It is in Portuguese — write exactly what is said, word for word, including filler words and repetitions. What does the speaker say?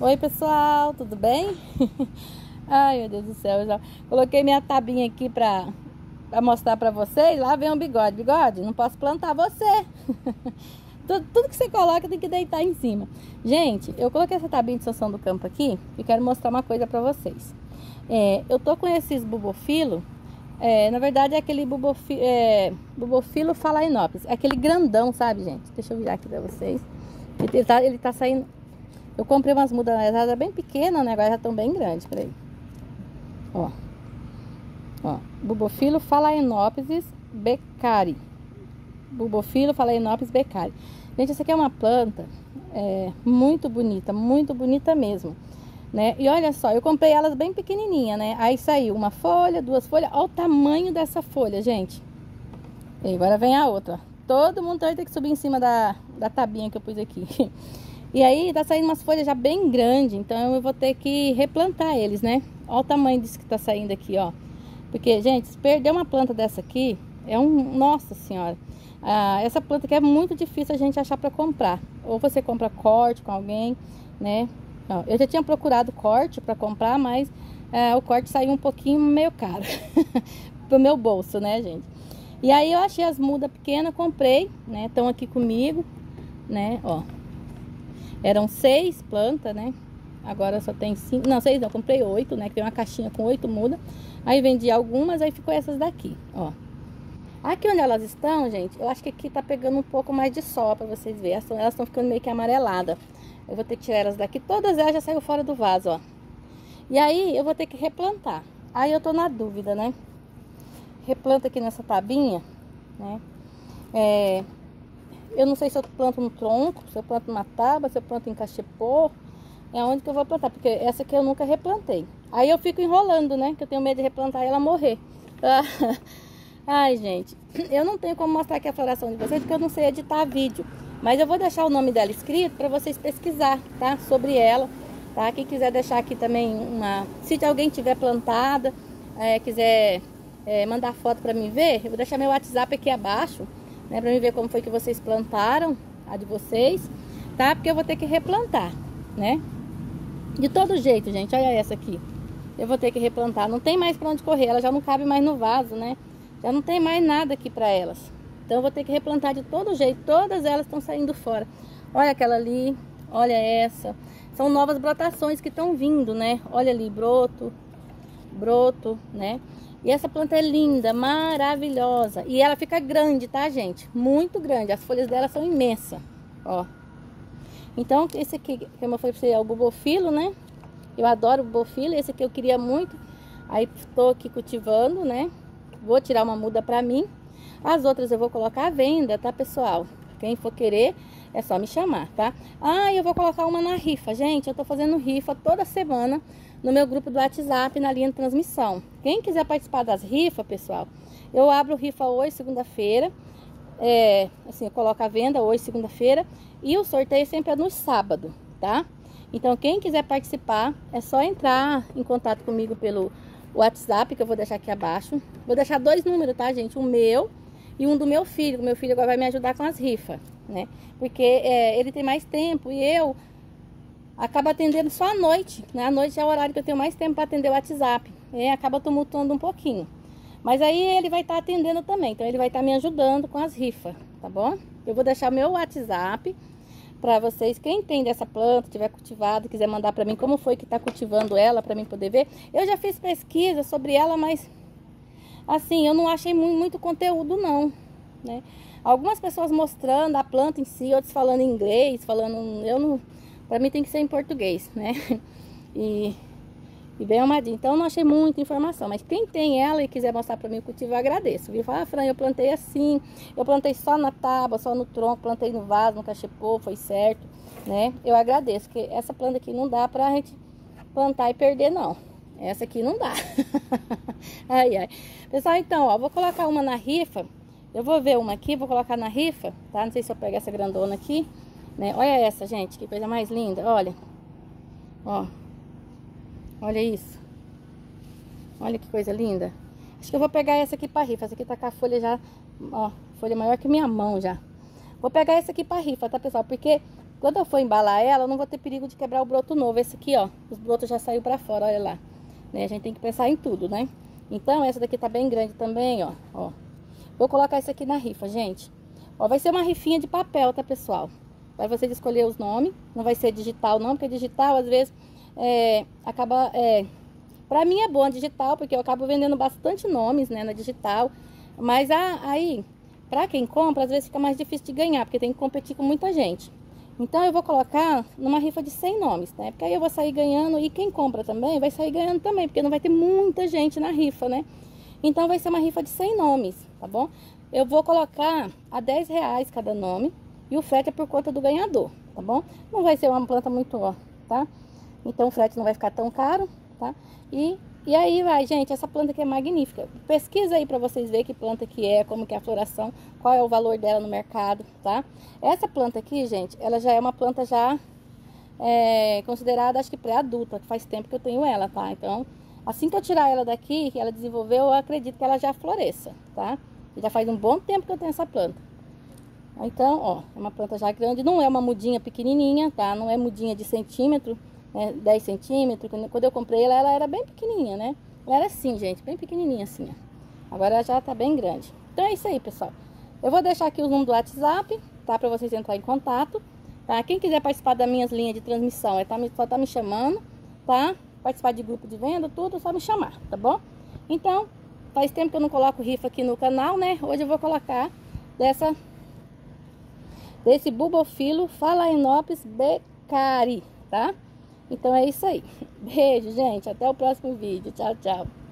Oi pessoal, tudo bem? Ai meu Deus do céu, eu já coloquei minha tabinha aqui pra, pra mostrar pra vocês. Lá vem um bigode, bigode, não posso plantar você. tudo, tudo que você coloca tem que deitar em cima. Gente, eu coloquei essa tabinha de extensão do campo aqui e quero mostrar uma coisa pra vocês. é, Eu tô com esses bulbofilo. É, na verdade é aquele bulbofilo, é, bulbofilo phalaenopsis, é aquele grandão, sabe gente? Deixa eu virar aqui pra vocês. Ele tá, ele tá saindo. Eu comprei umas mudas bem pequenas, né? Agora já estão bem grandes, peraí. Ó. Ó. Bulbofilo phalaenopsis beccari. Bulbofilo phalaenopsis beccari. Gente, essa aqui é uma planta é, muito bonita, muito bonita mesmo, né? E olha só, eu comprei elas bem pequenininha, né? Aí saiu uma folha, duas folhas. Olha o tamanho dessa folha, gente. E agora vem a outra. Todo mundo vai ter que subir em cima da, da tabinha que eu pus aqui. E aí tá saindo umas folhas já bem grandes, então eu vou ter que replantar eles, né? Olha o tamanho disso que tá saindo aqui, ó. Porque, gente, se perder uma planta dessa aqui, é um... Nossa senhora! Ah, essa planta aqui é muito difícil a gente achar pra comprar. Ou você compra corte com alguém, né? Ó, eu já tinha procurado corte pra comprar, mas ah, o corte saiu um pouquinho meio caro. Pro meu bolso, né, gente? E aí eu achei as mudas pequenas, comprei, né? Estão aqui comigo, né? Ó. Eram seis plantas, né? Agora só tem cinco. Não, seis não, comprei oito, né? Que tem uma caixinha com oito mudas. Aí vendi algumas, aí ficou essas daqui, ó. Aqui onde elas estão, gente, eu acho que aqui tá pegando um pouco mais de sol pra vocês verem. Elas estão ficando meio que amareladas. Eu vou ter que tirar elas daqui. Todas elas já saíram fora do vaso, ó. E aí eu vou ter que replantar. Aí eu tô na dúvida, né? Replanta aqui nessa tabinha, né? É... Eu não sei se eu planto no tronco, se eu planto numa tábua, se eu planto em cachepô. É onde que eu vou plantar, porque essa aqui eu nunca replantei. Aí eu fico enrolando, né? Que eu tenho medo de replantar e ela morrer. Ai, gente, eu não tenho como mostrar aqui a floração de vocês, porque eu não sei editar vídeo. Mas eu vou deixar o nome dela escrito para vocês pesquisar, tá? Sobre ela, tá? Quem quiser deixar aqui também uma... Se alguém tiver plantada, é, quiser é, mandar foto para mim ver, eu vou deixar meu WhatsApp aqui abaixo, né, pra mim ver como foi que vocês plantaram a de vocês, tá? Porque eu vou ter que replantar, né? De todo jeito, gente, olha essa aqui. Eu vou ter que replantar, não tem mais pra onde correr, ela já não cabe mais no vaso, né? Já não tem mais nada aqui pra elas. Então eu vou ter que replantar de todo jeito, todas elas estão saindo fora. Olha aquela ali, olha essa. São novas brotações que estão vindo, né? Olha ali, broto, broto, né? E essa planta é linda, maravilhosa. E ela fica grande, tá, gente? Muito grande. As folhas dela são imensas, ó. Então, esse aqui, como eu falei pra você, é o bulbofilo, né? Eu adoro o bulbofilo. Esse aqui eu queria muito. Aí, tô aqui cultivando, né? Vou tirar uma muda pra mim. As outras eu vou colocar à venda, tá, pessoal? Quem for querer, é só me chamar, tá? Ah, eu vou colocar uma na rifa. Gente, eu tô fazendo rifa toda semana no meu grupo do WhatsApp, na linha de transmissão. Quem quiser participar das rifas, pessoal, eu abro rifa hoje, segunda-feira. É, assim, eu coloco a venda hoje, segunda-feira. E o sorteio sempre é no sábado, tá? Então, quem quiser participar, é só entrar em contato comigo pelo WhatsApp, que eu vou deixar aqui abaixo. Vou deixar dois números, tá, gente? O meu e um do meu filho. O meu filho agora vai me ajudar com as rifas, né? Porque é, ele tem mais tempo e eu... acaba atendendo só à noite, né? À noite é o horário que eu tenho mais tempo para atender o WhatsApp. É, acaba tumultuando um pouquinho. Mas aí ele vai estar tá atendendo também. Então ele vai estar tá me ajudando com as rifas, tá bom? Eu vou deixar meu WhatsApp para vocês. Quem tem dessa planta, tiver cultivado, quiser mandar para mim como foi que tá cultivando ela, para mim poder ver. Eu já fiz pesquisa sobre ela, mas assim, eu não achei muito, muito conteúdo não, né? Algumas pessoas mostrando a planta em si, outros falando em inglês, falando... Eu não... Pra mim tem que ser em português, né? E, e bem amadinho. Então eu não achei muita informação. Mas quem tem ela e quiser mostrar pra mim o cultivo, eu agradeço. Viu? Fala, ah, Fran, eu plantei assim. Eu plantei só na tábua, só no tronco. Plantei no vaso, no cachepô, foi certo, né? Eu agradeço. Porque essa planta aqui não dá pra gente plantar e perder, não. Essa aqui não dá. Ai, ai. Pessoal, então, ó, vou colocar uma na rifa. Eu vou ver uma aqui, vou colocar na rifa, tá? Não sei se eu pego essa grandona aqui. Né? Olha essa, gente, que coisa mais linda, olha. Ó. Olha isso. Olha que coisa linda. Acho que eu vou pegar essa aqui pra rifa. Essa aqui tá com a folha já, ó, folha maior que minha mão já. Vou pegar essa aqui pra rifa, tá, pessoal? Porque quando eu for embalar ela, eu não vou ter perigo de quebrar o broto novo. Esse aqui, ó, os brotos já saiu pra fora, olha lá. Né? A gente tem que pensar em tudo, né? Então, essa daqui tá bem grande também, ó. Ó. Vou colocar isso aqui na rifa, gente. Ó, vai ser uma rifinha de papel, tá, pessoal? Vai vocês escolher os nomes. Não vai ser digital, não, porque digital, às vezes, é, acaba... É, pra mim é bom a digital, porque eu acabo vendendo bastante nomes, né, na digital. Mas a, aí, pra quem compra, às vezes fica mais difícil de ganhar, porque tem que competir com muita gente. Então, eu vou colocar numa rifa de cem nomes, né? Porque aí eu vou sair ganhando e quem compra também vai sair ganhando também, porque não vai ter muita gente na rifa, né? Então, vai ser uma rifa de cem nomes, tá bom? Eu vou colocar a dez reais cada nome e o frete é por conta do ganhador, tá bom? Não vai ser uma planta muito, ó, tá? Então, o frete não vai ficar tão caro, tá? E, e aí vai, gente, essa planta aqui é magnífica. Pesquisa aí pra vocês verem que planta que é, como que é a floração, qual é o valor dela no mercado, tá? Essa planta aqui, gente, ela já é uma planta já é, considerada, acho que pré-adulta, que faz tempo que eu tenho ela, tá? Então, assim que eu tirar ela daqui, que ela desenvolveu, eu acredito que ela já floresça, tá? Já faz um bom tempo que eu tenho essa planta. Então, ó, é uma planta já grande, não é uma mudinha pequenininha, tá? Não é mudinha de centímetro, né? dez centímetros. Quando eu comprei ela, ela era bem pequenininha, né? Ela era assim, gente, bem pequenininha assim, ó. Agora ela já tá bem grande. Então é isso aí, pessoal. Eu vou deixar aqui o número do WhatsApp, tá? Pra vocês entrarem em contato, tá? Quem quiser participar das minhas linhas de transmissão, é tá, só tá me chamando, tá? Participar de grupo de venda, tudo, só me chamar, tá bom? Então, faz tempo que eu não coloco rifa aqui no canal, né? Hoje eu vou colocar dessa... Desse Bulbophyllum phalaenopsis beckeri, tá? Então é isso aí. Beijo, gente. Até o próximo vídeo. Tchau, tchau.